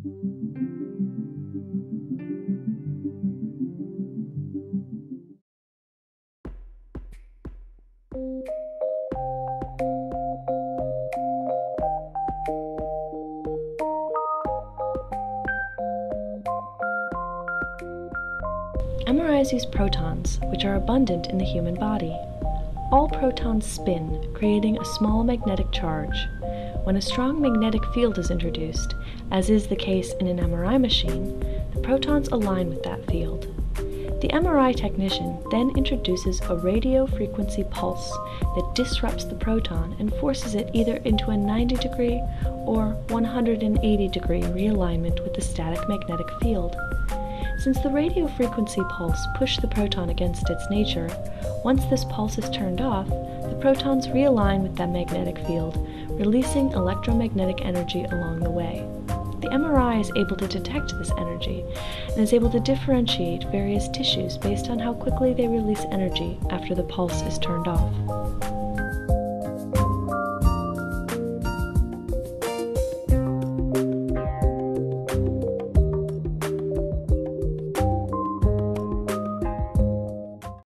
MRIs use protons, which are abundant in the human body. All protons spin, creating a small magnetic charge. When a strong magnetic field is introduced, as is the case in an MRI machine, the protons align with that field. The MRI technician then introduces a radio frequency pulse that disrupts the proton and forces it either into a 90-degree or 180-degree realignment with the static magnetic field. Since the radio frequency pulse pushed the proton against its nature, once this pulse is turned off, the protons realign with that magnetic field, releasing electromagnetic energy along the way. The MRI is able to detect this energy and is able to differentiate various tissues based on how quickly they release energy after the pulse is turned off.